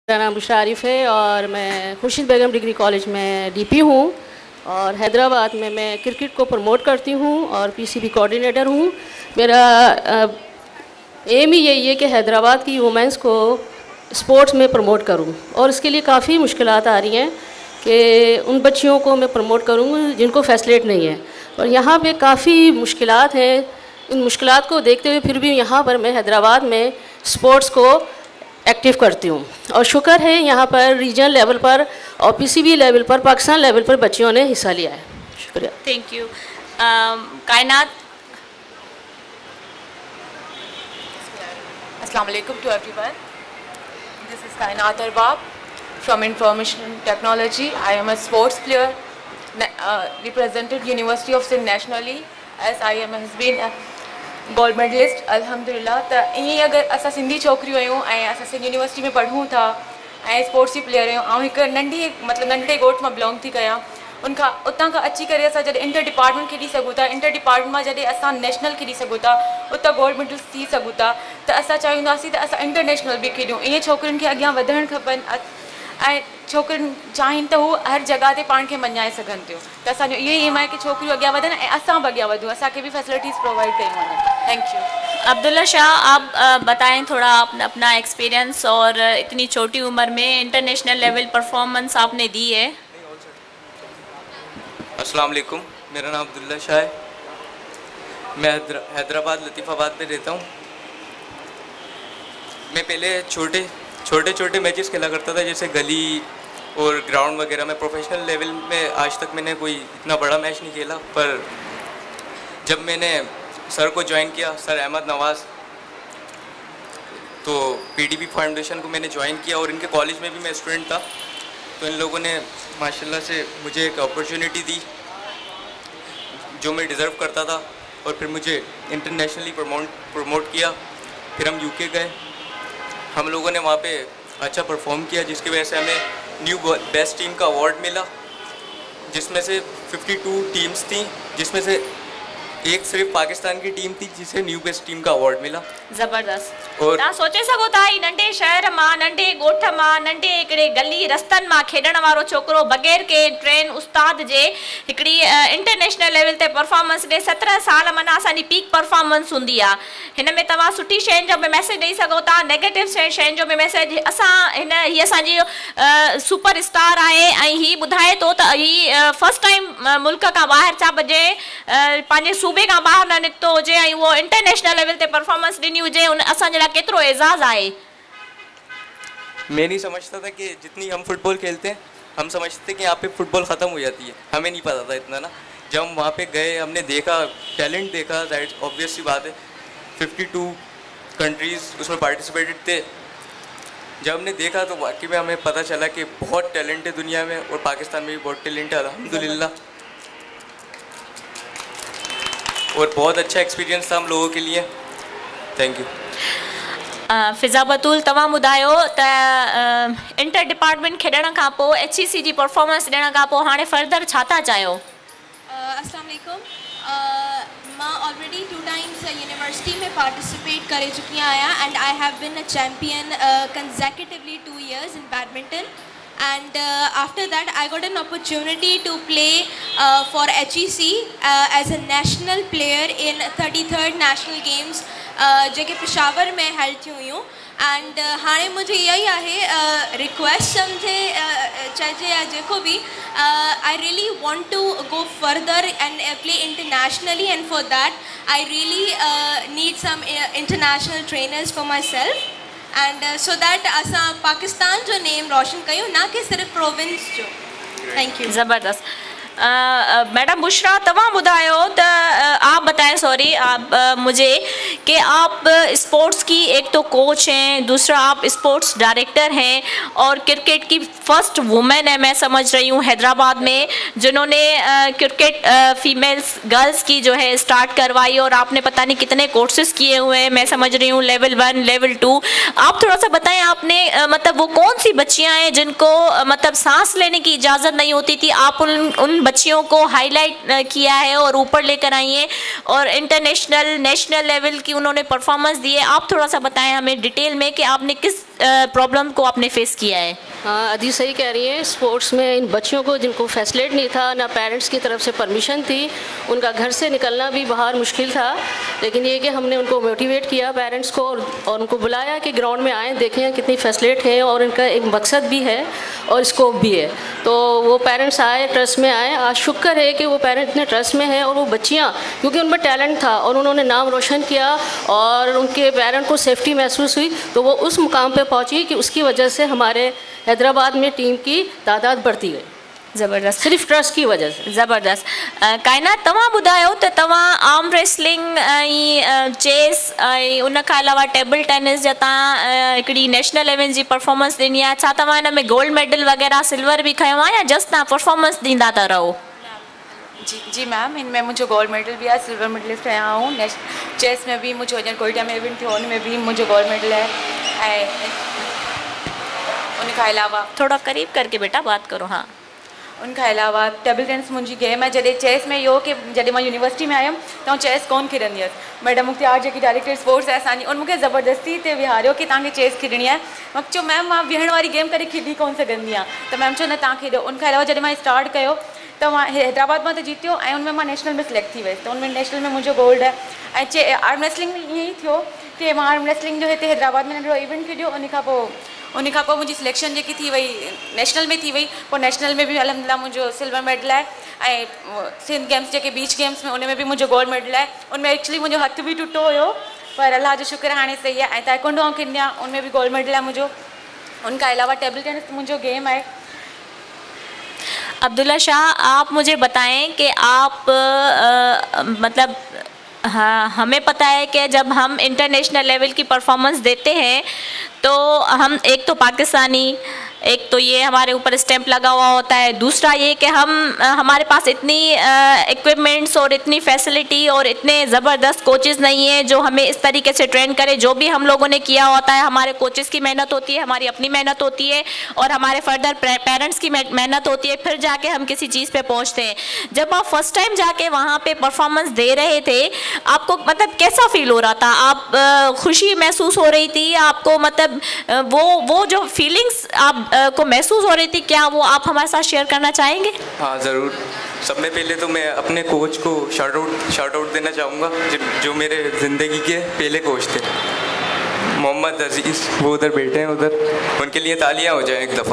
मेरा नाम बुशरा आरिफ है और मैं खुर्शीद बेगम डिग्री कॉलेज में डीपी हूँ और हैदराबाद में मैं क्रिकेट को प्रमोट करती हूँ और पीसीबी कोऑर्डिनेटर हूँ। मेरा एम ही यही है कि हैदराबाद की वुमेंस को स्पोर्ट्स में प्रमोट करूँ और इसके लिए काफ़ी मुश्किलात आ रही हैं कि उन बच्चियों को मैं प्रमोट करूँ जिनको फैसिलिट नहीं है और यहाँ पे काफ़ी मुश्किलात हैं। इन मुश्किलात को देखते हुए फिर भी यहाँ पर मैं हैदराबाद में स्पोर्ट्स को एक्टिव करती हूँ और शुक्र है यहाँ पर रीजनल लेवल पर और पीसीबी लेवल पर, पाकिस्तान लेवल पर बच्चियों ने हिस्सा लिया है। शुक्रिया। Thank you. कायनात। अस्सलाम वालेकुम to everyone. This is Kainat Arbab from Information Technology. I am a sports player, represented University of Sindh nationally as I am has been a gold medalist अल्हम्दुलिल्लाह। तो ईअं अगर असां सिंधी छोकिरियूं आहियूं ऐं असां सिंध यूनिवर्सिटी में पढ़ूं था ऐं स्पोर्ट्स जी प्लेयर आहियूं। ऐं हिकु नंढी मतिलबु नंढे ॻोठ मां बिलोंग थी कयां। उनखां उतां खां अची करे असां जॾहिं इंटर डिपार्टमेंट खेॾी सघूं था, इंटर डिपार्टमेंट मां जॾहिं असां नेशनल खेॾी सघूं था, उतां गोल्ड मेडल्स थी सघूं था, त असां चाहींदासीं त असां इंटरनेशनल बि खेॾूं। ईअं छोकिरियुनि खे अॻियां वधणु खपनि ऐं छोकिरियुनि चाहिनि त हू हर जॻह ते पाण खे मञाए सघनि थियूं। त असांजो इहो ई एम आहे कि छोकिरियूं अॻियां वधनि ऐं असां बि अॻियां वधूं, असांखे बि फैसिलिटीज़ प्रोवाइड कयूं वञनि। Thank you. अब्दुल्ला शाह, आप बताएं थोड़ा अपना एक्सपीरियंस और इतनी छोटी उम्र में इंटरनेशनल लेवल परफॉर्मेंस आपने दी है। अस्सलाम वालेकुम, मेरा नाम अब्दुल्ला शाह है। मैं हैदराबाद लतीफ़ाबाद में रहता हूँ। मैं पहले छोटे मैचेस खेला करता था, जैसे गली और ग्राउंड वगैरह में। प्रोफेशनल लेवल में आज तक मैंने कोई इतना बड़ा मैच नहीं खेला, पर जब मैंने सर को ज्वाइन किया, सर अहमद नवाज़, तो पीडीपी फाउंडेशन को मैंने ज्वाइन किया और इनके कॉलेज में भी मैं स्टूडेंट था। तो इन लोगों ने माशाल्लाह से मुझे एक अपॉर्चुनिटी दी जो मैं डिज़र्व करता था और फिर मुझे इंटरनेशनली प्रमोट किया। फिर हम यूके गए, हम लोगों ने वहाँ पे अच्छा परफॉर्म किया, जिसकी वजह से हमें न्यू बेस्ट टीम का अवार्ड मिला, जिसमें से 52 टीम्स थी, जिसमें से एक सिर्फ पाकिस्तान की टीम थी जिसे न्यू बेस्ट टीम का अवार्ड मिला। ज़बरदस्त। और तव्हां सोचे सघो था ही नंढे शहर मां, नंढे ॻोठ मां, नंढे हिकिड़े गली रस्तनि मां खेॾण वारो छोकिरो बग़ैर के ट्रेन उस्ताद जे हिकिड़ी इंटरनेशनल लेवल ते परफॉर्मेंस ॾे। 17 साल माना असांजी पीक परफॉर्मेंस हूंदी आहे। हिन में तव्हां सुठी शयुनि जो बि मैसेज ॾेई सघो था, नेगेटिव शयुनि जो बि मैसेज। असां हीअ असांजी सुपर स्टार आहे ऐं हीअ ॿुधाए थो त हीअ फर्स्ट टाइम मुल्क खां ॿाहिरि छा बजे पंहिंजे सूबे का बाहर न निकतो हुजे ऐं वो इंटरनेशनल लेवल ते परफॉर्मेंस ॾिनी हुजे, उन असांजे लाइ केतिरो एज़ाज़ आहे। मैं नहीं समझता था कि जितनी हम फुटबॉल खेलते हैं, हम समझते कि यहाँ पे फुटबॉल ख़त्म हो जाती है। हमें नहीं पता था इतना ना। जब हम वहाँ पे गए, हमने देखा, टैलेंट देखा, दैट ऑब्वियस सी बात है। 52 कंट्रीज़ उसमें पार्टिसिपेटेड थे। जब हमने देखा तो वाकई में हमें पता चला कि बहुत टैलेंट है दुनिया में और पाकिस्तान में भी बहुत टैलेंट है, अल्हम्दुलिल्लाह। और बहुत अच्छा एक्सपीरियंस था हम लोगों के लिए। Thank you. फिज़ा बतूल, तव्हां ॿुधायो त इंटर डिपार्टमेंट खेॾण खां पोइ HEC जी परफॉर्मेंस ॾियण खां पोइ हाणे फर्दर छा था चाहियो? अस्सलाम वालेकुम। मां ऑलरेडी 2 टाइम्स यूनिवर्सिटी में पार्टिसिपेट करे चुकी आहियां and I have been a champion consecutively 2 years in badminton. And after that I got an opportunity to play for HEC as a national player in 33rd national games जेके पेशावर में held थी हुयूं। And हाणे मुझे यही आहे request समझे चइजे या जेको भी, I really want to go further and play internationally and for that I really need some international trainers for myself and so that असां पाकिस्तान जो नेम रोशन कयूं, ना कि सिर्फ प्रोविंस जो। Thank you. ज़बरदस्त। मैडम बुशरा, तव्हां ॿुधायो त आप बताएं, सॉरी आप मुझे, कि आप स्पोर्ट्स की एक तो कोच हैं, दूसरा आप स्पोर्ट्स डायरेक्टर हैं और क्रिकेट की फर्स्ट वुमेन है मैं समझ रही हूँ हैदराबाद में, जिन्होंने क्रिकेट फीमेल्स गर्ल्स की जो है स्टार्ट करवाई और आपने पता नहीं कितने कोर्सेज किए हुए हैं, मैं समझ रही हूँ लेवल 1 लेवल 2। आप थोड़ा सा बताएं, आपने मतलब वो कौन सी बच्चियाँ हैं जिनको मतलब सांस लेने की इजाज़त नहीं होती थी, आप उन बच्चियों को हाईलाइट किया है और ऊपर लेकर आई हैं और इंटरनेशनल नेशनल लेवल की उन्होंने परफॉर्मेंस दी है। आप थोड़ा सा बताएं हमें डिटेल में कि आपने किस प्रॉब्लम को आपने फेस किया है? हाँ, अदी सही कह रही हैं। स्पोर्ट्स में इन बच्चों को जिनको फैसिलिटी नहीं था, ना पेरेंट्स की तरफ से परमिशन थी, उनका घर से निकलना भी बाहर मुश्किल था। लेकिन ये कि हमने उनको मोटिवेट किया पेरेंट्स को, और उनको बुलाया कि ग्राउंड में आएँ, देखें कितनी फैसिलिटी है और इनका एक मकसद भी है और स्कोप भी है। तो वो पेरेंट्स आए, ट्रस्ट में आए। आज शुक्र है कि वो पेरेंट्स ने ट्रस्ट में है, और वो बच्चियाँ क्योंकि उनमें टैलेंट था और उन्होंने नाम रोशन किया और उनके पेरेंट को सेफ्टी महसूस हुई, तो वो उस मुकाम पे पहुंची कि उसकी वजह से हमारे हैदराबाद में टीम की तादाद बढ़ती गई। ज़बरदस्त, सिर्फ ट्रस्ट की वजह से। ज़बरदस्त। काइनात, तव्हां ॿुधायो त तव्हां आर्म रेसलिंग ऐं चेस ऐं उन खां अलावा टेबल टेनिस जा तव्हां हिकिड़ी नेशनल इवेंट जी परफॉर्मेंस ॾिनी आहे, छा तव्हां हिन में गोल्ड मेडल वग़ैरह सिल्वर बि खयो आहे या जस्ट तव्हां परफॉर्मेंस ॾींदा था रहो? जी मैम, इनमें मुझे गोल्ड मेडल भी है, सिल्वर मेडलिस्ट आया हूँ। चेस में भी मुझे कोयटा में इवेंट थियो उनमें भी मुझे गोल्ड मेडल है। उनका अलावा थोड़ा करीब करके बेटा बात करो। हाँ, उनका अलावा टेबल टेनिस मुंहिंजी गेम है। जॾहिं चेस में इहो कि जॾहिं मां यूनिवर्सिटी में आयमि त चेस कोन खेॾंदी हुअसि। मैडम मुख्तियार जेकी डायरेक्टर स्पोर्ट्स आहे असांजी, उन मूंखे ज़बरदस्ती ते विहारियो कि तव्हांखे चेस खेॾणी आहे। मां चयो मैम मां विहण वारी गेम कॾहिं खेॾी कोन सघंदी आहियां, त मैम चयो न तव्हां खेॾो। उनखां अलावा जॾहिं मां स्टार्ट कयो त मां हैदराबाद मां त जीतियो ऐं उनमें मां नेशनल में सिलेक्ट थी वियसि, त उनमें नेशनल में मुंहिंजो गोल्ड है। ऐं आर्म रेसलिंग में ईअं ई थियो कि मां आर्म रेसलिंग जो हिते हैदराबाद में नंढिड़ो इवेंट खेॾियो। उन खां पोइ मुंहिंजी सिलेक्शन जेकी थी वई नेशनल में थी वई। पोइ नेशनल में बि अलहमदिल्ला मुंहिंजो सिल्वर मेडल आहे। ऐं सिंध गेम्स जेके बीच गेम्स में उनमें बि मुंहिंजो गोल्ड मेडल आहे। उनमें एक्चुअली मुंहिंजो हथ बि टुटो हुयो, पर अल्लाह जो शुक्र हाणे सही आहे। ऐं ताइक्वांडो ऐं किन्या उनमें बि गोल्ड मेडल आहे मुंहिंजो। उनखां अलावा टेबल टेनिस मुंहिंजो गेम आहे। अब्दुल्ला शाह, आप मुझे बताएं कि आप मतलब हाँ, हमें पता है कि जब हम इंटरनेशनल लेवल की परफॉर्मेंस देते हैं तो हम एक तो पाकिस्तानी, एक तो ये हमारे ऊपर स्टैंप लगा हुआ होता है, दूसरा ये कि हमारे पास इतनी इक्विपमेंट्स और इतनी फैसिलिटी और इतने ज़बरदस्त कोचेज़ नहीं है जो हमें इस तरीके से ट्रेन करे। जो भी हम लोगों ने किया होता है, हमारे कोचेज़ की मेहनत होती है, हमारी अपनी मेहनत होती है और हमारे फर्दर पेरेंट्स की मेहनत होती है, फिर जाके हम किसी चीज़ पे पहुंचते हैं। जब आप फर्स्ट टाइम जाके वहाँ पे परफॉर्मेंस दे रहे थे, आपको मतलब कैसा फील हो रहा था? आप खुशी महसूस हो रही थी आपको? मतलब वो जो फीलिंग्स आप को महसूस हो रही थी, क्या वो आप हमारे साथ शेयर करना चाहेंगे? हाँ ज़रूर। सब में पहले तो मैं अपने कोच को शार्ट आउट देना चाहूँगा, जो मेरे ज़िंदगी के पहले कोच थे, मोहम्मद अजीज़। वो उधर बैठे हैं, उधर उनके लिए तालियां हो जाए एक दफ़ा।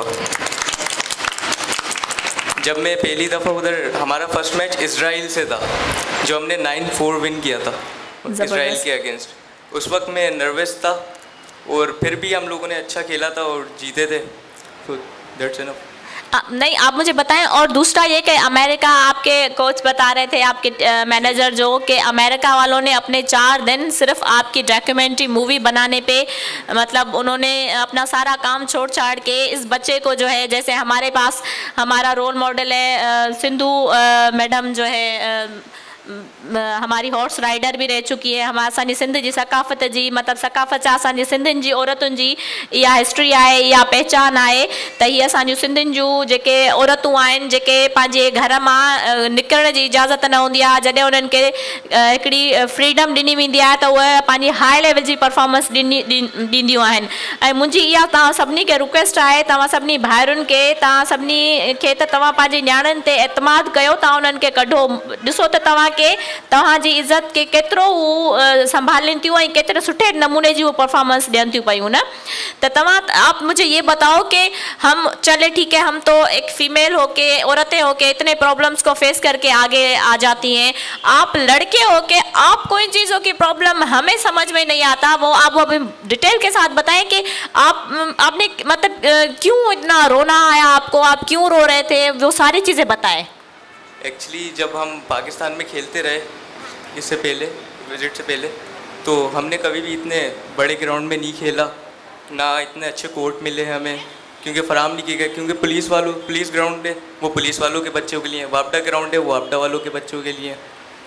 जब मैं पहली दफ़ा उधर, हमारा फर्स्ट मैच इजराइल से था जो हमने 9-4 विन किया था इजराइल के अगेंस्ट। उस वक्त मैं नर्वस था और फिर भी हम लोगों ने अच्छा खेला था और जीते थे, तो दैट्स इनफ। नहीं, आप मुझे बताएं। और दूसरा ये कि अमेरिका, आपके कोच बता रहे थे, आपके मैनेजर जो, कि अमेरिका वालों ने अपने 4 दिन सिर्फ आपकी डॉक्यूमेंट्री मूवी बनाने पे, मतलब उन्होंने अपना सारा काम छोड़ छाड़ के इस बच्चे को जो है, जैसे हमारे पास हमारा रोल मॉडल है सिंधु मैडम जो है, हमारी हॉर्स राइडर भी रह चुकी है। हमारे असांजी सिंध जी सकाफ़त जी, मतलब सकाफ़त असांजी सिंधियुनि जी औरतुनि जी इहा हिस्ट्री आहे, इहा पहचान आहे त हीअ असांजूं सिंधियुनि जूं जेके औरतूं आहिनि, जेके पंहिंजे घर मां निकिरण जी इजाज़त न हूंदी आहे, जॾहिं उन्हनि खे हिकिड़ी फ्रीडम ॾिनी वेंदी आहे त उहे पंहिंजी हाई लेवल जी परफॉर्मेंस ॾींदियूं आहिनि। ऐं मुंहिंजी इहा तव्हां सभिनी खे रिक्वेस्ट आहे, तव्हां सभिनी भाइरुनि खे, तव्हां सभिनी खे त तव्हां पंहिंजे न्याणियुनि ते एतमाद कयो, तव्हां उन्हनि खे कढो। ॾिसो त तव्हां के तव्हांजी इज़त के केतिरो हू संभालनि थियूं ऐं केतिरे सुठे नमूने जी वो परफॉर्मेंस ॾियनि थियूं पयूं न। तो आप मुझे ये बताओ कि हम चले ठीक है, हम तो एक फीमेल होके, औरतें होके इतने प्रॉब्लम्स को फेस करके आगे आ जाती हैं, आप लड़के होके आपको इन चीज़ों की प्रॉब्लम हमें समझ में नहीं आता, वो आप अभी डिटेल के साथ बताएं कि आपने मतलब क्यों इतना रोना आया आपको, आप क्यों रो रहे थे, वो सारी चीज़ें बताएं। एक्चुअली जब हम पाकिस्तान में खेलते रहे इससे पहले, विजिट से पहले, तो हमने कभी भी इतने बड़े ग्राउंड में नहीं खेला, ना इतने अच्छे कोर्ट मिले हमें, क्योंकि फराम नहीं किए गए, क्योंकि पुलिस ग्राउंड है वो पुलिस वालों के बच्चों के लिए, वापडा ग्राउंड है वो वापडा वालों के बच्चों के लिए।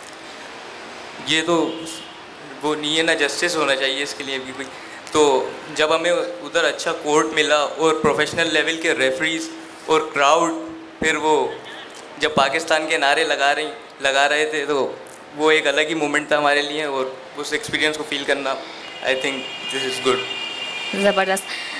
ये तो वो नहीं है ना, जस्टिस होना चाहिए इसके लिए भी कोई। तो जब हमें उधर अच्छा कोर्ट मिला और प्रोफेशनल लेवल के रेफरीज और क्राउड, फिर वो जब पाकिस्तान के नारे लगा रहे थे, तो वो एक अलग ही मोमेंट था हमारे लिए, और उस एक्सपीरियंस को फील करना, I think this is good. ज़बरदस्त।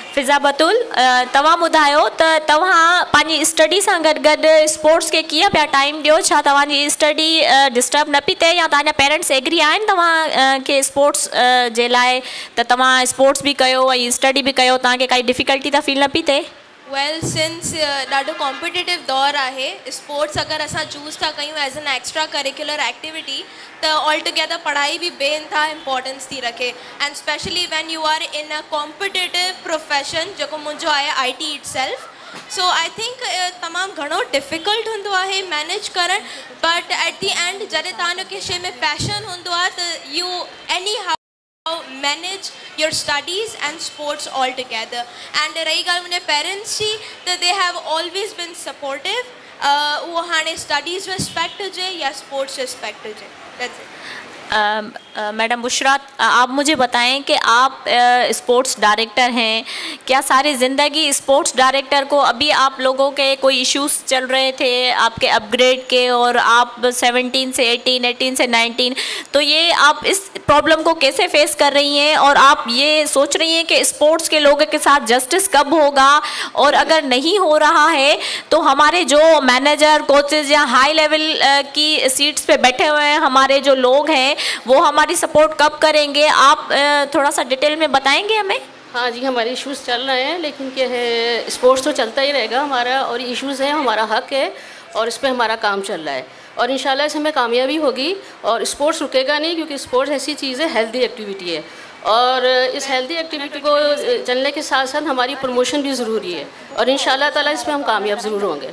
फिज़ा बतुल, तव्हां ॿुधायो त तव्हां पंहिंजी स्टडी सां गॾु गॾु स्पोर्ट्स खे कीअं पिया टाइम ॾियो? छा तव्हांजी स्टडी डिस्टर्ब न पई थिए या तव्हांजा पेरेंट्स एग्री आहिनि तव्हां खे स्पोर्ट्स जे लाइ त तव्हां स्पोर्ट्स बि कयो ऐं स्टडी बि कयो, तव्हांखे काई डिफ़िकल्टी त फील न पई थिए? वेल सिंस ॾाढो कॉम्पिटिटिव दौरु आहे, स्पोर्ट्स अगरि असां चूज़ था कयूं as an extracurricular activity त ऑल टुगेदर पढ़ाई बि बेइंतहा इम्पोर्टेंस थी रखे, and specially when you are in a competitive profession जेको मुंहिंजो आहे IT itself. So I think तमामु घणो डिफ़िकल्ट हूंदो आहे मैनेज करणु, बट एट दी एंड जॾहिं तव्हांजो कंहिं शइ में पैशन हूंदो आहे त you anyhow manage your studies and sports all together. And रही ॻाल्हि मुंहिंजे पेरेंट्स जी त they have always been supportive. उहो हाणे स्टडीज़ रिस्पेक्ट हुजे या स्पोर्ट्स रिस्पेक्ट हुजे. That's it. मैडम बुशरा, आप मुझे बताएं कि आप स्पोर्ट्स डायरेक्टर हैं, क्या सारी ज़िंदगी स्पोर्ट्स डायरेक्टर को, अभी आप लोगों के कोई इश्यूज़ चल रहे थे आपके अपग्रेड के और आप 17 से 18, 18 से 19, तो ये आप इस प्रॉब्लम को कैसे फेस कर रही हैं और आप ये सोच रही हैं कि स्पोर्ट्स के लोगों के साथ जस्टिस कब होगा, और अगर नहीं हो रहा है तो हमारे जो मैनेजर, कोचेज़ या हाई लेवल की सीट्स पे बैठे हुए हैं हमारे जो लोग हैं वो हमारी सपोर्ट कब करेंगे? आप थोड़ा सा डिटेल में बताएंगे हमें? हाँ जी, हमारे इश्यूज़ चल रहे हैं, लेकिन क्या है, स्पोर्ट्स तो चलता ही रहेगा हमारा, और इश्यूज़ हैं, हमारा हक है और इस पे हमारा काम चल रहा है और इंशाल्लाह इसमें हमें कामयाबी होगी. और स्पोर्ट्स रुकेगा नहीं, क्योंकि स्पोर्ट्स ऐसी चीज़ है, हेल्दी एक्टिविटी है, और इस हेल्दी एक्टिविटी को चलने के साथ साथ हमारी प्रमोशन भी ज़रूरी है और इंशाल्लाह ताला इस पर हम कामयाब ज़रूर होंगे.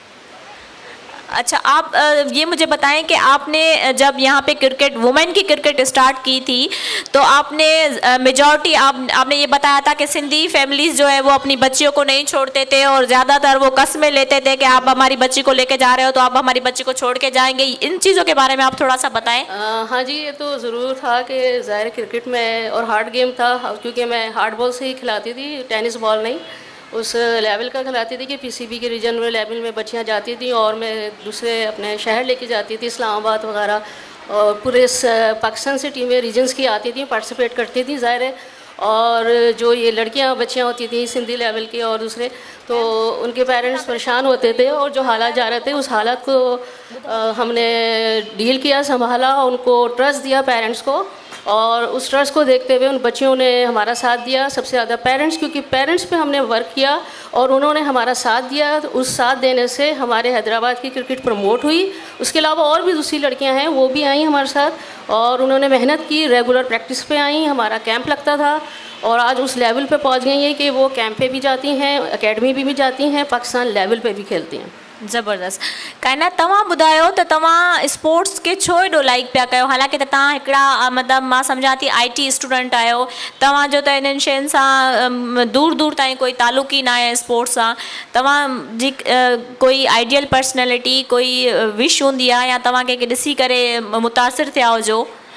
अच्छा, आप ये मुझे बताएं कि आपने जब यहाँ पे क्रिकेट, वुमेन की क्रिकेट स्टार्ट की थी तो आपने मेजॉरिटी आपने ये बताया था कि सिंधी फैमिलीज़ जो है वो अपनी बच्चियों को नहीं छोड़ते थे और ज़्यादातर वो कस्में लेते थे कि आप हमारी बच्ची को लेके जा रहे हो तो आप हमारी बच्ची को छोड़ के जाएंगे. इन चीज़ों के बारे में आप थोड़ा सा बताएँ. हाँ जी, ये तो ज़रूर था कि ज़ाहिर क्रिकेट में और हार्ड गेम था, क्योंकि मैं हार्ड बॉल से ही खिलाती थी, टेनिस बॉल नहीं, उस लेवल का खिलाती थी कि PCB के रीजनल लेवल में बच्चियां जाती थी और मैं दूसरे अपने शहर लेके जाती थी, इस्लामाबाद वगैरह, और पूरे पाकिस्तान से टीमें रीजन्स की आती थी, पार्टिसिपेट करती थी ज़ाहिर है. और जो ये लड़कियां बच्चियां होती थी सिंधी लेवल की और दूसरे, तो उनके पेरेंट्स परेशान होते थे और जो हालात जा रहे थे उस हालात को हमने डील किया, संभाला, उनको ट्रस्ट दिया पेरेंट्स को, और उस ट्रस्ट को देखते हुए उन बच्चियों ने हमारा साथ दिया, सबसे ज़्यादा पेरेंट्स, क्योंकि पेरेंट्स पे हमने वर्क किया और उन्होंने हमारा साथ दिया. तो उस साथ देने से हमारे हैदराबाद की क्रिकेट प्रमोट हुई. उसके अलावा और भी दूसरी लड़कियां हैं, वो भी आई हमारे साथ और उन्होंने मेहनत की, रेगुलर प्रैक्टिस पे आई, हमारा कैंप लगता था और आज उस लेवल पे पहुंच गई हैं कि वो कैंप पे भी जाती हैं, एकेडमी भी जाती हैं, पाकिस्तान लेवल पे भी खेलती हैं. ज़बरदस्त. काइनात, तव्हां ॿुधायो त तव्हां स्पोर्ट्स खे छो एॾो लाइक पिया कयो? हालांकि त तव्हां हिकिड़ा मतिलबु मां सम्झां थी IT स्टूडेंट आहियो, तव्हांजो त इन्हनि शयुनि सां दूर दूर ताईं कोई तालुक़ ई न आहे स्पोर्ट्स सां. तव्हांजी कोई आइडियल पर्सनैलिटी, कोई विश हूंदी आहे या तव्हां कंहिंखे ॾिसी करे मुतासिर थिया हुजो?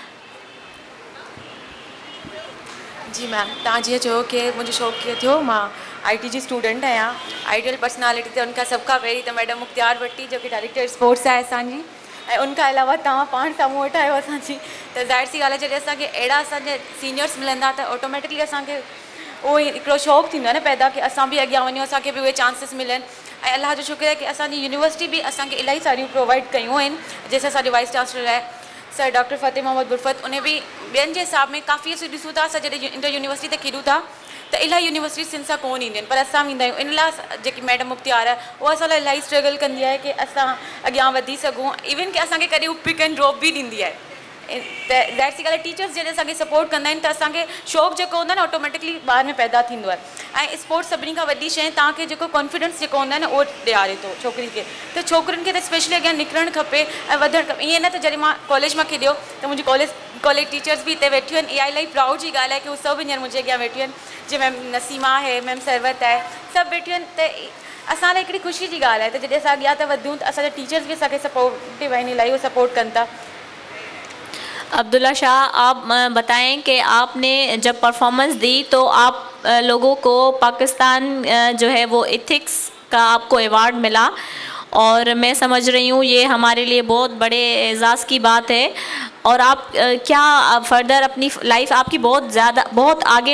जी मैम, तव्हां जीअं चयो कि मुंहिंजो शौक़ु कीअं थियो, मां IT जी स्टूडेंट आहियां. आइडियल पर्सनालिटी त उनखां सभ खां पहिरीं त मैडम मुख्तियार भट्टी, जो कि डायरेक्टर स्पोर्ट्स आहे असांजी, ऐं उनखां अलावा तव्हां पाण साम्हूं वेठा आहियो असांजी, त ज़ाहिर सी ॻाल्हि आहे जॾहिं असांखे अहिड़ा असांजे सीनियर्स मिलंदा त ऑटोमेटिकली असांखे उहो हिकिड़ो शौक़ु थींदो आहे न पैदा, कि असां बि अॻियां वञूं, असांखे बि उहे चांसिस मिलनि. ऐं अलाह जो शुक्र आहे कि असांजी यूनिवर्सिटी बि असांखे इलाही सारियूं प्रोवाइड कयूं आहिनि. जैसे असांजे वाइस चांसलर आहे सर डॉक्टर फ़तेह मोहम्मद बुरफ़त, उन बि ॿियनि जे हिसाब में काफ़ी असीं ॾिसूं था, असां जॾहिं इंटर यूनिवर्सिटी ते खेॾूं था त इलाही यूनिवर्सिटी सिंध सां कोन ईंदियूं आहिनि, पर असां वेंदा आहियूं. इन लाइ जेकी मैडम मुख्तियार आहे उहा असां लाइ इलाही स्ट्रगल कंदी आहे कि असां अॻियां वधी सघूं, इवन कि असांखे कॾहिं हू पिक एंड ड्रॉप बि ॾींदी आहे. त ज़ाहिर सी ॻाल्हि आहे टीचर्स जॾहिं असांखे सपोर्ट कंदा आहिनि त असांखे शौक़ु जेको हूंदो आहे न ऑटोमेटिकली ॿार में पैदा थींदो आहे. ऐं स्पोर्ट्स सभिनी खां वॾी शइ तव्हांखे जेको कॉन्फिडेंस जेको हूंदो आहे न उहो ॾियारे थो छोकिरी खे. त छोकिरियुनि खे त स्पेशली अॻियां निकिरणु खपे ऐं वधणु खपे. ईअं न त जॾहिं मां कॉलेज मां खेॾियो त मुंहिंजी कॉलेज टीचर्स भी हिते वेठियूं आहिनि. इहा इलाही प्राउड जी ॻाल्हि आहे कि उहे सभु हींअर मुंहिंजे अॻियां वेठियूं आहिनि, जीअं मैम नसीमा आहे, मैम सरवत आहे, सभु वेठियूं आहिनि. त असां लाइ हिकिड़ी ख़ुशी जी ॻाल्हि आहे. त जॾहिं असां अॻियां था वधूं त असांजा टीचर्स बि असांखे सपोर्टिव आहिनि, इलाही उहे सपोर्ट कनि था. अब्दुल्ला शाह, आप बताएं कि आपने जब परफॉर्मेंस दी तो आप लोगों को पाकिस्तान जो है वो एथिक्स का आपको अवार्ड मिला, और मैं समझ रही हूँ ये हमारे लिए बहुत बड़े एजाज़ की बात है. और आप क्या फर्दर अपनी लाइफ, आपकी बहुत आगे लाइफ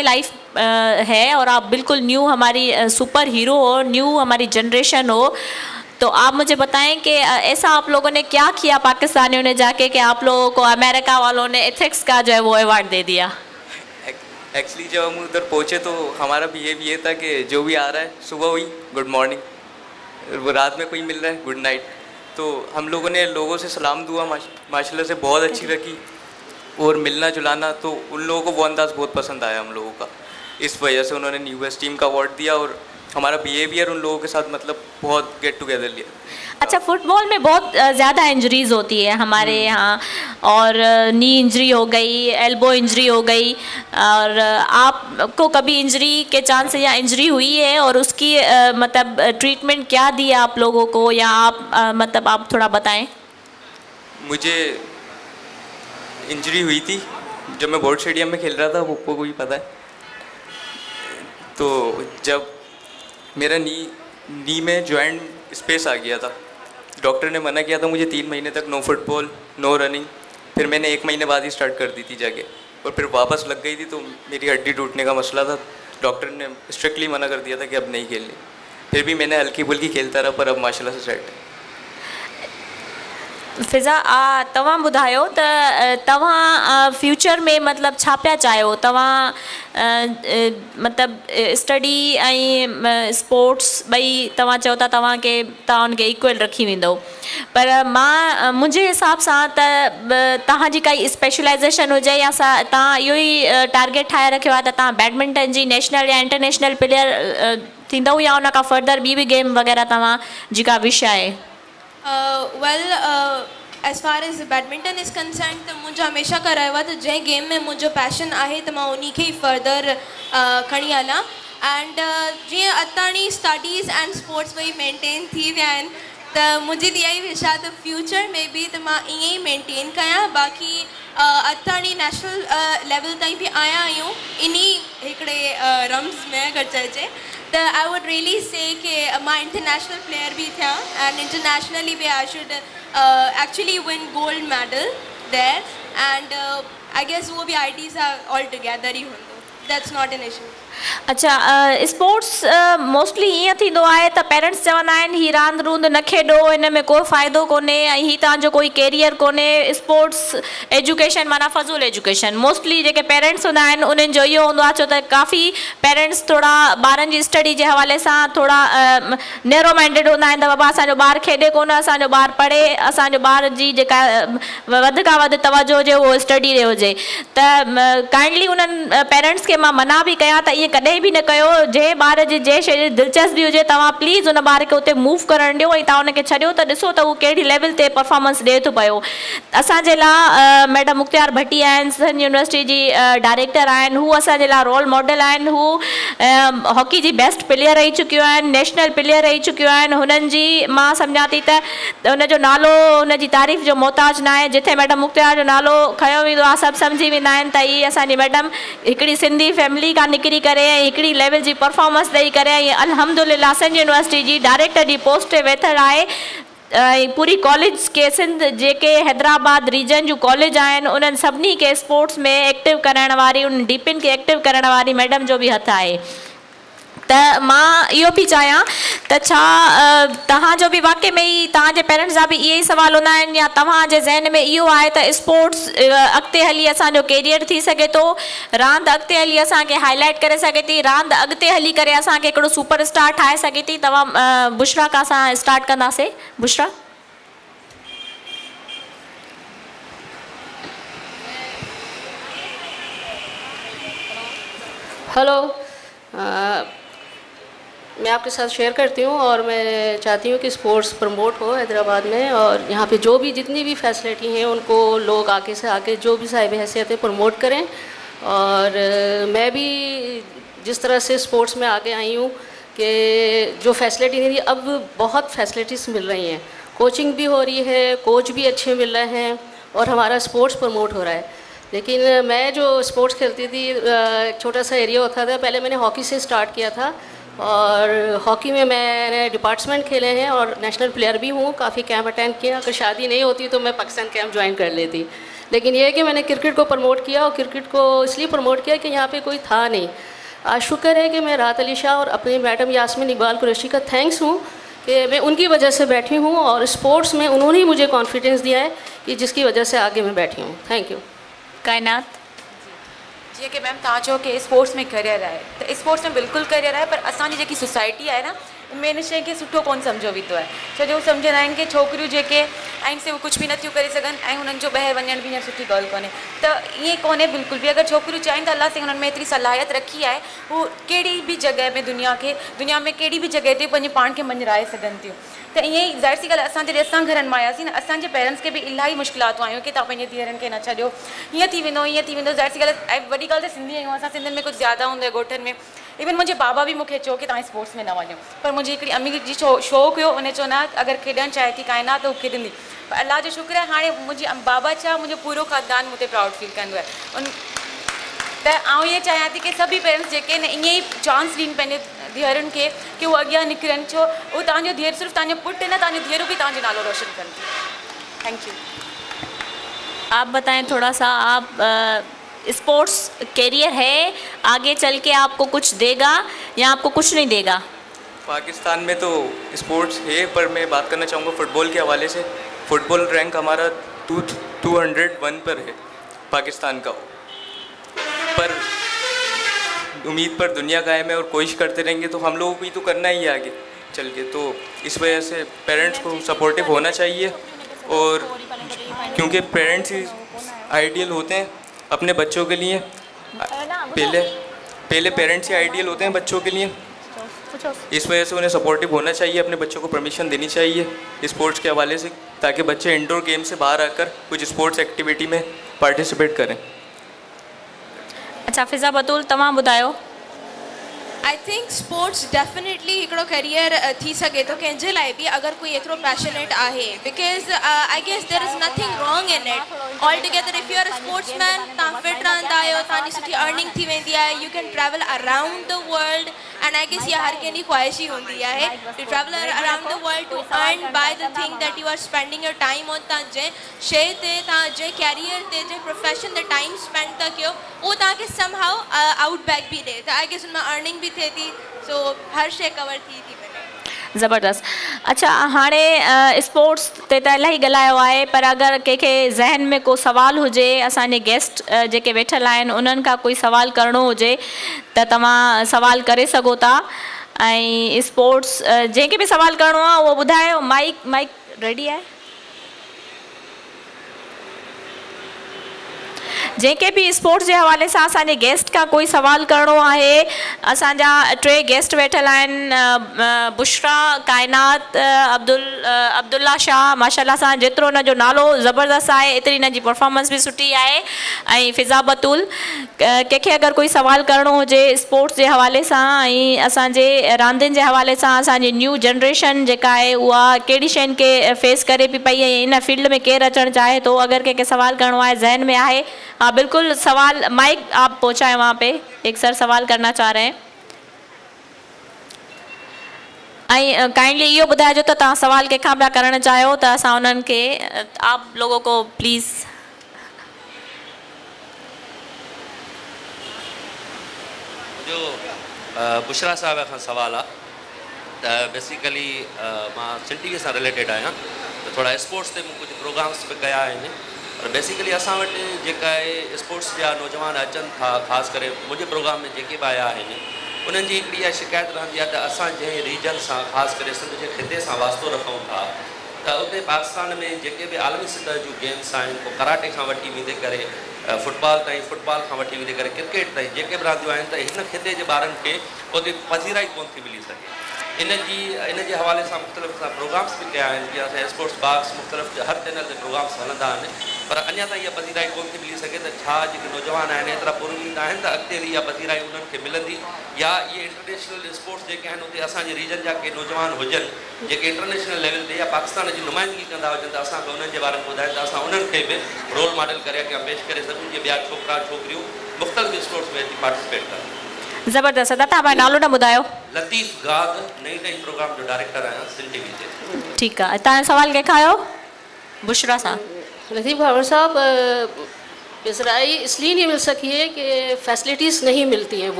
है और आप बिल्कुल न्यू हमारी सुपर हीरो हो, न्यू हमारी जनरेशन हो, तो आप मुझे बताएं कि ऐसा आप लोगों ने क्या किया पाकिस्तानियों ने जाके कि आप लोगों को अमेरिका वालों ने एथिक्स का जो है वो अवार्ड दे दिया? एक्चुअली जब हम उधर पहुँचे तो हमारा बिहेव ये था कि जो भी आ रहा है सुबह हुई गुड मॉर्निंग, वो रात में कोई मिल रहा है गुड नाइट। तो हम लोगों ने लोगों से सलाम दुआ माशाल्लाह से बहुत अच्छी रखी और मिलना जुलाना, तो उन लोगों को वो अंदाज़ बहुत पसंद आया हम लोगों का। इस वजह से उन्होंने न्यूएस्ट टीम का अवार्ड दिया और हमारा बिहेवियर उन लोगों के साथ मतलब बहुत गेट टुगेदर लिया। अच्छा, फुटबॉल में बहुत ज़्यादा इंजरीज़ होती है हमारे यहाँ, और नी इंजरी हो गई, एल्बो इंजरी हो गई, और आपको कभी इंजरी के चांस या इंजरी हुई है और उसकी मतलब ट्रीटमेंट क्या दी है आप लोगों को, या आप मतलब आप थोड़ा बताएं? मुझे इंजरी हुई थी जब मैं बोर्ड स्टेडियम में खेल रहा था, वो को भी पता है। तो जब मेरा नी में जॉइंट स्पेस आ गया था, डॉक्टर ने मना किया था मुझे 3 महीने तक नो फुटबॉल नो रनिंग। फिर मैंने 1 महीने बाद ही स्टार्ट कर दी थी जाके, और फिर वापस लग गई थी तो मेरी हड्डी टूटने का मसला था। डॉक्टर ने स्ट्रिक्टली मना कर दिया था कि अब नहीं खेलनी। फिर भी मैंने हल्की फुल्की खेलता रहा, पर अब माशाल्लाह से सेट है। फिज़ा, तव्हां ॿुधायो त तव्हां फ्यूचर में मतलब छा पिया चाहियो? तव्हां मतलब स्टडी ऐं स्पोर्ट्स ॿई तव्हां चओ था तव्हां उनखे इक्वल रखी वेंदो, पर मुंहिंजे हिसाब सां त तव्हांजी काई स्पेशलाइज़ेशन हुजे, या तव्हां इहो ई टारगेट ठाहे रखियो आहे त तव्हां बैडमिंटन जी नेशनल या इंटरनेशनल प्लेयर थींदव, या उन खां फर्दर ॿी बि गेम वग़ैरह तव्हांजी का विश आहे? As far as badminton is concern, त मुंहिंजो हमेशह का रहियो आहे त जंहिं गेम में मुंहिंजो पैशन आहे त मां उन खे ई फर्दर खणी हलां। एंड जीअं अताणी स्टडीज़ एंड स्पोर्ट्स ॿई मेंटेन थी विया आहिनि, त मुंहिंजी त इहा ई विश आहे त फ्यूचर में बि त मां ईअं ई मेंटेन कयां। बाक़ी अताणी नेशनल लेवल ताईं बि आया आहियूं इन्ही हिकिड़े रम्स में अगरि चइजे त आई वुड रियली से कि मां इंटरनेशनल प्लेयर भी थिया, एंड इंटरनेशनली भी I should actually win gold medal there, and I guess वो भी IITs ऑल टुगेदर ही हूंदो, दैट्स नॉट एन इशू। अच्छा, स्पोर्ट्स मोस्टली ईअं थींदो आहे त पेरेंट्स चवंदा आहिनि ही रांदि रूंद न खेॾो, हिन में को फ़ाइदो कोन्हे ऐं ही तव्हांजो कोई कैरियर कोन्हे। स्पोर्ट्स एजुकेशन माना फज़ूल एजुकेशन। मोस्टली जेके पेरेंट्स हूंदा आहिनि उन्हनि जो इहो हूंदो आहे, छो त काफ़ी पेरेंट्स थोड़ा ॿारनि जी स्टडी जे हवाले सां थोड़ा नैरो माइंडेड हूंदा आहिनि, त बाबा असांजो ॿारु खेॾे कोन, असांजो ॿारु पढ़े, असांजो ॿार जी जेका वधि खां वधि तवजो हुजे उहो स्टडी ॾे हुजे। त काइंडली उन्हनि पेरेंट्स खे मां मना बि कयां त ईअं कॾहिं बि न कयो। जंहिं ॿार जी जंहिं शइ जी दिलचस्पी हुजे तव्हां प्लीज़ उन ॿार खे उते मूव करणु ॾियो, ऐं तव्हां उनखे छॾियो त ॾिसो त उहो कहिड़ी लेवल ते परफॉर्मेंस ॾिए थो पियो। असांजे लाइ मैडम मुख्तियार भट्टी आहिनि, सिंध यूनिवर्सिटी जी डायरेक्टर आहिनि, हू असांजे लाइ रोल मॉडल आहिनि। हू हॉकी जी बेस्ट प्लेयर रही चुकियूं आहिनि, नेशनल प्लेयर रही चुकियूं आहिनि। हुननि जी मां सम्झां थी त हुनजो नालो हुनजी तारीफ़ जो मोहताज न आहे। जिथे मैडम मुख्तियार जो नालो खयो वेंदो आहे सभु सम्झी वेंदा आहिनि त हीअ असांजी मैडम हिकिड़ी सिंधी फैमिली खां निकिरी करे हिकिड़ी लेवल जी परफॉर्मेंस ॾेई करे ऐं अल्हम्दुलिल्लाह सिंध यूनिवर्सिटी जी डायरेक्टर जी पोस्ट ते वेठल आहे। पूरी कॉलेज के सिंध जेके हैदराबाद रीजन जूं कॉलेज आहिनि उन्हनि सभिनी खे स्पोर्ट्स में एक्टिव करण वारी, उन डीपिन खे एक्टिव करण वारी मैडम जो बि हथु आहे। त मां इहो बि चाहियां त छा तव्हांजो बि वाक़ई में ई तव्हांजे पेरेंट्स जा बि इहे ई सवाल हूंदा आहिनि, या तव्हांजे ज़हन में इहो आहे त स्पोर्ट्स अॻिते हली असांजो कैरियर थी सघे थो, रांदि अॻिते हली असांखे हाईलाइट करे सघे थी, रांदि अॻिते हली करे असांखे हिकिड़ो सुपर स्टार ठाहे सघे थी? तव्हां बुशरा खां असां स्टार्ट कंदासीं। बुशरा, हेलो, मैं आपके साथ शेयर करती हूँ और मैं चाहती हूँ कि स्पोर्ट्स प्रमोट हो हैदराबाद में, और यहाँ पे जो भी जितनी भी फैसिलिटी हैं उनको लोग आगे से आगे जो भी साहिब हैसियत है प्रमोट करें। और मैं भी जिस तरह से स्पोर्ट्स में आगे आई हूँ कि जो फैसिलिटी नहीं थी अब बहुत फैसिलिटीज़ मिल रही हैं, कोचिंग भी हो रही है, कोच भी अच्छे मिल रहे हैं और हमारा स्पोर्ट्स प्रमोट हो रहा है। लेकिन मैं जो स्पोर्ट्स खेलती थी एक छोटा सा एरिया होता था, पहले मैंने हॉकी से स्टार्ट किया था और हॉकी में मैंने डिपार्टमेंट खेले हैं और नेशनल प्लेयर भी हूँ, काफ़ी कैंप अटेंड किया। अगर शादी नहीं होती तो मैं पाकिस्तान कैंप ज्वाइन कर लेती। लेकिन ये है कि मैंने क्रिकेट को प्रमोट किया, और क्रिकेट को इसलिए प्रमोट किया कि यहाँ पे कोई था नहीं। आज शुक्र है कि मैं राहत अली शाह और अपनी मैडम यास्मीन इकबाल कुरैशी का थैंक्स हूँ कि मैं उनकी वजह से बैठी हूँ और स्पोर्ट्स में उन्होंने ही मुझे कॉन्फिडेंस दिया है कि जिसकी वजह से आगे मैं बैठी हूँ। Thank you. कायनात जी कि मैम तव्हां चओ कि स्पोर्ट्स में करियर आहे त स्पोर्ट्स में बिल्कुलु करियर आहे, पर असांजी जेकी सोसाइटी आहे न में इन शइ खे सुठो कोन सम्झो वेंदो आहे। छो जो सम्झंदा आहिनि कि छोकिरियूं जेके आहिनि से उहे कुझु बि नथियूं करे सघनि ऐं हुननि जो ॿाहिरि वञण बि हींअर सुठी ॻाल्हि कोन्हे। त ईअं कोन्हे बिल्कुलु बि। अगरि छोकिरियूं चाहिनि त अलाह से हुननि में एतिरी सलाहियत रखी आहे, हू कहिड़ी बि जॻह में दुनिया में कहिड़ी बि जॻह ते पंहिंजे पाण खे मञराए सघनि थियूं। त ईअं ई ज़ाहिर सी ॻाल्हि आहे, असां जॾहिं असां घरनि मां आयासीं न, असांजे पेरेंट्स खे बि इलाही मुश्किलातूं आयूं कि तव्हां पंहिंजे धीअरुनि खे न छॾियो, हीअं थी वेंदो हीअं थी वेंदो। ज़ाहिर सी ॻाल्हि आहे, ऐं वॾी ॻाल्हि त सिंधी आहियूं असां, सिंधियुनि में कुझु ज़्यादा हूंदो आहे ॻोठनि में। इवन मुंहिंजे बाबा बि मूंखे चयो कि तव्हां स्पोर्ट्स में न वञो, पर मुंहिंजी हिकिड़ी अम्मी जी शौक़ु हुयो, उन चयो न अगरि खेॾणु चाहे थी काइनात त हू खेॾंदी। पर अलाह जो शुक्र आहे हाणे मुंहिंजी बाबा छा मुंहिंजो पूरो ख़ानदान मूं ते प्राउड फील कंदो आहे। त आउं ईअं चाहियां थी कि सभी पेरेंट्स जेके न ईअं ई चांस ॾियनि पंहिंजे धीअरुनि खे कि उहे अॻियां निकिरनि। छो उहो तव्हांजो धीअरु सिर्फ़ु तव्हांजो पुटु न, तव्हांजो धीअरूं बि तव्हांजो नालो रोशन कनि। Thank you. आप बताएं थोड़ा सा, आप स्पोर्ट्स कैरियर है, आगे चल के आपको कुछ देगा या आपको कुछ नहीं देगा? पाकिस्तान में तो स्पोर्ट्स है, पर मैं बात करना चाहूँगा फुटबॉल के हवाले से। फुटबॉल रैंक हमारा 201 पर है पाकिस्तान का, पर उम्मीद पर दुनिया कायम है और कोशिश करते रहेंगे तो हम लोगों को भी तो करना ही है आगे चल के। तो इस वजह से पेरेंट्स को सपोर्टिव होना चाहिए, और क्योंकि पेरेंट्स ही आइडियल होते हैं अपने बच्चों के लिए। पहले पेरेंट्स ही आइडियल होते हैं बच्चों के लिए, इस वजह से उन्हें सपोर्टिव होना चाहिए, अपने बच्चों को परमिशन देनी चाहिए स्पोर्ट्स के हवाले से, ताकि बच्चे इंडोर गेम से बाहर आकर कुछ स्पोर्ट्स एक्टिविटी में पार्टिसिपेट करें। अच्छा फिज़ा बतूल, तव्हां ॿुधायो। आई थिंक स्पोर्ट्स डेफिनेटली हिकिड़ो करियर थी सघे थो कंहिंजे लाइ बि, अगरि कोई एतिरो पैशनेट आहे। Because I guess there is nothing wrong in it all together. If you are a sportsman, तव्हां फिट रहंदा आहियो, तव्हांजी सुठी अर्निंग थी वेंदी आहे, you can travel around the world. And I guess इहा हर कंहिंजी ख्वाहिश ई हूंदी आहे to travel around the world to earn by the thing that you are spending your time on. तव्हां जंहिं शइ ते, तव्हां जंहिं कैरियर ते, जंहिं प्रोफेशन ते टाइम स्पेंड था कयो, उहो तव्हांखे सम हाउ आउटबैक बि ॾिए। त आई गेस हुन में अर्निंग बि थिए थी, सो हर शइ कवर थी वञे। ज़बरदस्त। अच्छा हाणे स्पोर्ट्स ते त इलाही ॻाल्हायो आहे, पर अगरि कंहिंखे ज़हन में को सवाल हुजे, असांजे गेस्ट जेके वेठल आहिनि उन्हनि खां कोई सवाल करिणो हुजे त तव्हां सवाल करे सघो था। ऐं स्पोर्ट्स जंहिंखे बि सवाल करिणो आहे उहो ॿुधायो। माइक रेडी आहे? जंहिंखे बि स्पोर्ट्स जे हवाले सां असांजे गेस्ट खां कोई सवाल करिणो आहे। असांजा 3 गेस्ट वेठल आहिनि, बुशरा, काइनात, अब्दुल्ला शाह। माशाल्लाह सां जेतिरो हुन जो नालो ज़बरदस्त आहे, एतिरी हिन जी परफॉर्मेंस बि सुठी आहे। ऐं फिज़ा बतूल, कंहिंखे अगरि कोई सवाल करिणो हुजे स्पोर्ट्स जे हवाले सां ऐं असांजे रांदियुनि जे हवाले सां, असांजी न्यू जनरेशन जेका आहे उहा कहिड़ी शयुनि खे फेस करे पई पई ऐं इन फील्ड में केरु अचणु चाहे थो, अगरि कंहिंखे सवाल करिणो आहे ज़हन में आहे, हाँ बिल्कुल सवाल माइक आप पहुँचाएं वहाँ पे। एक सर सवाल करना चाह रहे हैं। ऐं काइंडली इहो ॿुधाइजो त तव्हां सवाल कंहिंखां पिया करणु चाहियो त असां उन्हनि खे, आप लोगों को प्लीज़। जो बुशरा साहब खां सवाल आहे त बेसिकली मां सिंधी सां रिलेटेड आहियां, त थोड़ा स्पोर्ट्स ते मूं कुझु प्रोग्राम्स बि कया आहिनि। पर बेसिकली असां वटि जेका आहे स्पोर्ट्स जा नौजवान अचनि था, ख़ासि करे मुंहिंजे प्रोग्राम में जेके बि आया आहिनि, उन्हनि जी हिकिड़ी इहा शिकायत रहंदी आहे त असां जंहिं रीजन सां, ख़ासि करे सिंध जे खिते सां वास्तो रखूं था, त उते पाकिस्तान में जेके बि आलमी सतह जूं गेम्स आहिनि, पोइ कराटे खां वठी वेंदे करे फुटबॉल ताईं, फुटबॉल खां वठी वेंदे करे क्रिकेट ताईं, जेके बि रांदियूं आहिनि, त हिन खिते जे ॿारनि खे उते पज़ीराई कोन थी मिली सघे। इन जे हवाले सां मुख़्तलिफ़ प्रोग्राम्स बि कया आहिनि, जीअं असां स्पोर्ट्स बाक्स मुख़्तलिफ़ हर चैनल ते प्रोग्राम्स हलंदा आहिनि, पर अञा ताईं इहा पज़ीराई कोन थी मिली सघे। त छा जेके नौजवान आहिनि एतिरा पुरउमीद आहिनि त अॻिते इहा पज़ीराई उन्हनि खे मिलंदी, या इहे इंटरनेशनल स्पोर्ट्स जेके आहिनि उते असांजे रीजन जा के नौजवान हुजनि जेके इंटरनेशनल लेवल ते या पाकिस्तान जी नुमाइंदगी कंदा हुजनि, त असांखे उन्हनि जे बारे में ॿुधाइनि त असां उन्हनि खे बि रोल मॉडल करे अॻियां पेश करे सघूं, जीअं ॿिया छोकिरा छोकिरियूं मुख़्तलिफ़ स्पोर्ट्स में अची पार्टिसिपेट कनि। ज़बरदस्त। दादा तव्हां नालो न ॿुधायो। लतीफ़ गाद, नई प्रोग्राम जो डायरेक्टर आहियां सिंध टीवी ते। ठीकु आहे। तव्हांजो सवाल कंहिंखां आयो? बुशरा सां। लतीफ़ भावर साहब, इसराई इसलिए नहीं मिल सकी है कि फैसिलिटीज़ नहीं मिलती हैं वो,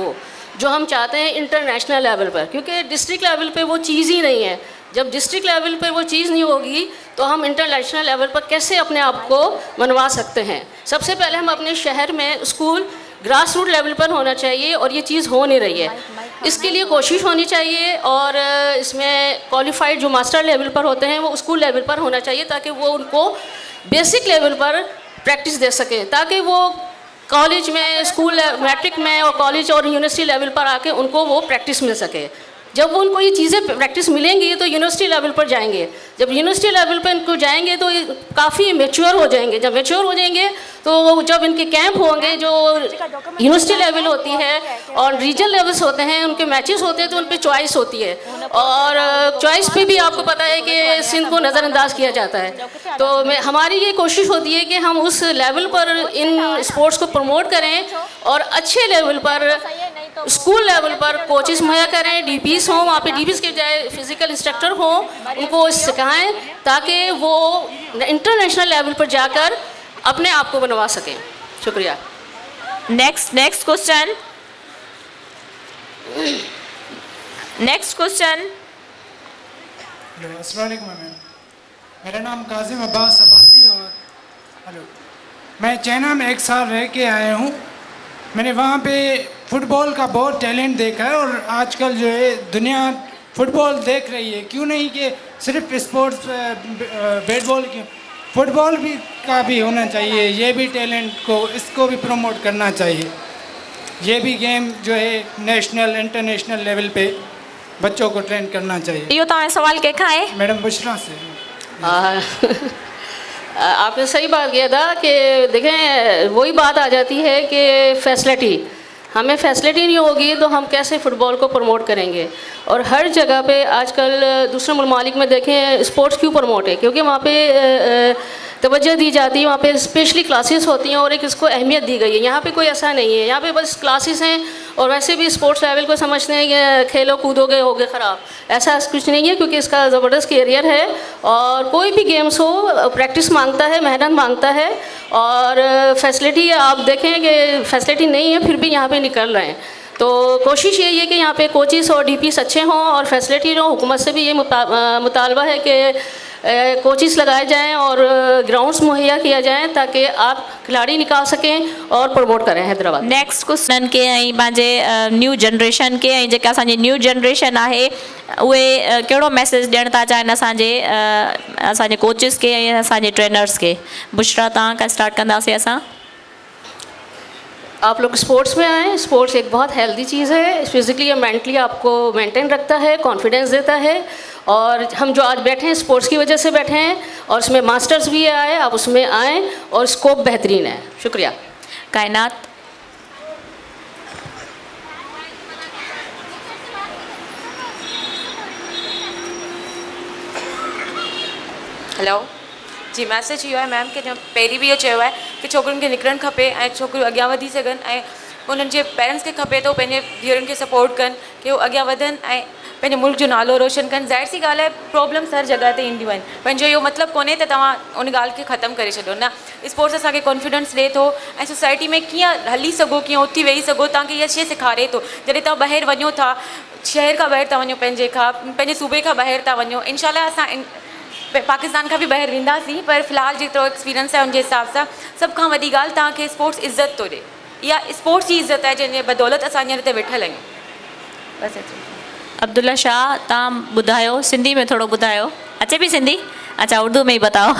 जो हम चाहते हैं इंटरनेशनल लेवल पर, क्योंकि डिस्ट्रिक्ट लेवल पे वो चीज़ ही नहीं है। जब डिस्ट्रिक्ट लेवल पे वो चीज़ नहीं होगी तो हम इंटरनेशनल लेवल पर कैसे अपने आप को मनवा सकते हैं। सबसे पहले हम अपने शहर में स्कूल ग्रास रूट लेवल पर होना चाहिए और ये चीज़ हो नहीं रही है। इसके लिए कोशिश होनी चाहिए और इसमें क्वालिफाइड जो मास्टर लेवल पर होते हैं वो स्कूल लेवल पर होना चाहिए, ताकि वो उनको बेसिक लेवल पर प्रैक्टिस दे सकें, ताकि वो कॉलेज में, स्कूल मैट्रिक में और कॉलेज और यूनिवर्सिटी लेवल पर आके उनको वो प्रैक्टिस मिल सके। जब वो उनको ये चीज़ें प्रैक्टिस मिलेंगी तो यूनिवर्सिटी लेवल पर जाएंगे। जब यूनिवर्सिटी लेवल पर इनको जाएंगे तो ये काफ़ी मैच्योर हो जाएंगे। जब मैच्योर हो जाएंगे तो जब इनके कैंप होंगे, जो यूनिवर्सिटी लेवल होती है और रीजनल लेवल्स होते हैं, उनके मैचेस होते हैं, तो उन पर चॉइस होती है। और चॉइस पे भी आपको पता है कि सिंध को नज़रअंदाज किया जाता है। तो हमारी ये कोशिश होती है कि हम उस लेवल पर इन स्पोर्ट्स को प्रमोट करें और अच्छे लेवल पर, स्कूल लेवल पर कोचेस मुहैया करें, डीपीस हों, वहाँ पे डीपीस के बजाय फिजिकल इंस्ट्रक्टर हों, उनको सिखाएं ताकि वो इंटरनेशनल लेवल पर जाकर अपने आप को बनवा सकें। शुक्रिया। Next question. अस्सलाम वालेकुम मैम, मेरा नाम काजिम अब्बास अब्बासी और हेलो, मैं चाइना में 1 साल रह के आया हूँ। मैंने वहाँ पे फुटबॉल का बहुत टैलेंट देखा है और आजकल जो है दुनिया फुटबॉल देख रही है। क्यों नहीं कि सिर्फ स्पोर्ट्स बैट बॉल की, फुटबॉल भी का भी होना चाहिए। ये भी टैलेंट को, इसको भी प्रमोट करना चाहिए। ये भी गेम जो है नेशनल इंटरनेशनल लेवल पे बच्चों को ट्रेन करना चाहिए। यो तो सवाल के खाए मैडम बुशरा से। आपने सही बात किया था कि देखें, वही बात आ जाती है कि फैसिलिटी, हमें फैसिलिटी नहीं होगी तो हम कैसे फ़ुटबॉल को प्रमोट करेंगे। और हर जगह पे आजकल दूसरे ममालिक में देखें स्पोर्ट्स क्यों प्रमोट है, क्योंकि वहाँ पे तवज्जो दी जाती है, वहाँ पे स्पेशली क्लासेस होती हैं और एक इसको अहमियत दी गई है। यहाँ पे कोई ऐसा नहीं है, यहाँ पे बस क्लासेस हैं और वैसे भी स्पोर्ट्स लेवल को समझते हैं कि खेलो कूदोगे होगे ख़राब, ऐसा कुछ नहीं है, क्योंकि इसका ज़बरदस्त कैरियर है। और कोई भी गेम्स हो प्रैक्टिस मांगता है, मेहनत मांगता है। और फैसिलिटी आप देखें कि फैसिलिटी नहीं है फिर भी यहाँ पे निकल रहे हैं। तो कोशिश यही है कि यहाँ पे कोचेस और डीपीस अच्छे हों और फैसिलिटी हो। हुकूमत से भी ये मुतालबा है कि कोचेस लगाए जाएं और ग्राउंड्स मुहैया किया जाए ताकि आप खिलाड़ी निकाल सकें और प्रमोट करें हैदराबाद। नेक्स्ट क्वेश्चन के ऐं पंहिंजे न्यू जनरेशन के ऐं जेका असांजी न्यू जनरेशन आहे उहे कहिड़ो मैसेज ॾियणु था चाहिनि असांजे कोचिस के ऐं असांजे ट्रेनर्स के। बुशरा तव्हां खां स्टार्ट कंदासीं असां। आप लोग स्पोर्ट्स में आएँ। स्पोर्ट्स एक बहुत हेल्दी चीज़ है, फिज़िकली या मेंटली आपको मेंटेन रखता है, कॉन्फिडेंस देता है। और हम जो आज बैठे हैं स्पोर्ट्स की वजह से बैठे हैं और उसमें मास्टर्स भी आए, आप उसमें आएँ और स्कोप बेहतरीन है। शुक्रिया। कायनात। हेलो जी, मैसेज इहो आहे मैम कि पहिरीं बि इहो चयो आहे कि छोकिरियुनि खे निकिरणु खपे ऐं छोकिरियूं अॻियां वधी सघनि ऐं उन्हनि जे पेरेंट्स खे खपे थो पंहिंजे धीअरुनि खे सपोर्ट कनि कि उहे अॻियां वधनि ऐं पंहिंजे मुल्क जो नालो रोशन कनि। ज़ाहिर सी ॻाल्हि आहे प्रॉब्लम्स हर जॻह ते ईंदियूं आहिनि, पंहिंजो इहो मतिलबु कोन्हे त तव्हां उन ॻाल्हि खे ख़तमु करे छॾियो न। स्पोर्ट्स असांखे कॉन्फिडेंस ॾिए थो ऐं सोसाइटी में कीअं हली सघो, कीअं उथी वेही सघो, तव्हांखे इहा शइ सेखारे थो। जॾहिं तव्हां ॿाहिरि वञो था, शहर खां ॿाहिरि था वञो, पंहिंजे सूबे खां ॿाहिरि था वञो, इनशाला असां पाकिस्तान खां बि ॿाहिरि वेंदासीं, पर फ़िलहाल जेतिरो एक्सपीरियंस आहे उनजे हिसाब सां सभ खां वॾी ॻाल्हि तव्हांखे स्पोर्ट्स इज़त थो ॾिए। इहा स्पोर्ट्स जी इज़त आहे जंहिंजे बदौलत असां हींअर हिते वेठल आहियूं। बसि अब्दुल्ला शाह, तव्हां ॿुधायो, सिंधी में थोरो ॿुधायो। अचे भी सिंधी? अच्छा, उर्दू में ही बताओ।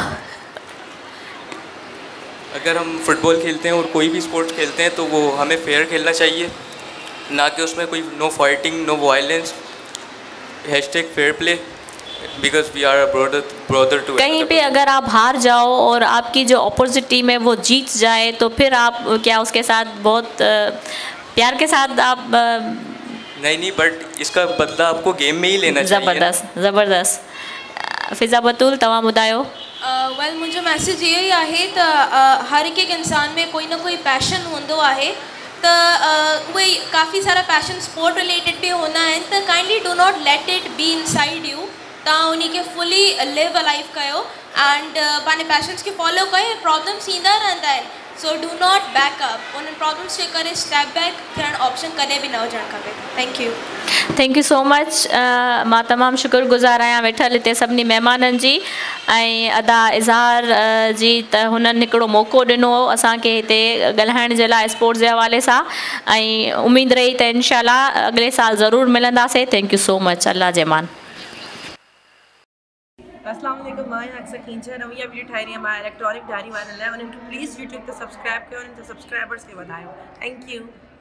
अगर हम फुटबॉल खेलते हैं और कोई भी स्पोर्ट्स खेलते हैं तो वो हमें फेयर खेलना चाहिए, ना कि उसमें कोई no fighting, no violence, #fair play, because we are brother too. कहीं पे अगर आप हार जाओ और आपकी जो अपोजिट टीम है वो जीत जाए तो फिर आप क्या उसके साथ बहुत प्यार के साथ आप नहीं, बट इसका बदला आपको गेम में ही लेना चाहिए। ज़बरदस्त। फिज़ा बतूल, तव्हां ॿुधायो। वेल, मुंहिंजो मैसेज इहो ई आहे त हर हिकु इंसान में कोई न कोई पैशन हूंदो आहे, त उहे काफ़ी सारा पैशन स्पोर्ट रिलेटेड भी हूंदा आहिनि, त kindly do not let it be inside you. तव्हां उन खे फुली लिव अ लाइफ कयो एंड पंहिंजे पैशन्स खे फॉलो कयो। प्रॉब्लम्स ईंदा रहंदा आहिनि, सो डू नॉट बैकअप उन प्रॉब्लम्स जे करे स्टेप बैक थियण ऑप्शन कॾहिं बि न हुजणु खपे। Thank you so much. मां तमामु शुक्रगुज़ार आहियां वेठल हिते सभिनी महिमाननि जी ऐं अदा इज़हार जी त हुननि हिकिड़ो मौक़ो ॾिनो असांखे हिते ॻाल्हाइण जे लाइ स्पोर्ट्स जे हवाले सां ऐं उमेदु रही त इंशाल्लाह अॻिले साल ज़रूरु मिलंदासीं। Thank you so much. अल्लाह जे मान। अस्सलाम वालेकुम। मां अक्सर खींचा नवी वीडियो ठाहे रही मां इलेक्ट्रॉनिक डायरी वारनि लाइ उन्हनि खे प्लीज़ यूट्यूब ते सब्सक्राइब कयो, उन्हनि जे सब्सक्राइबर्स खे वधायो। Thank you.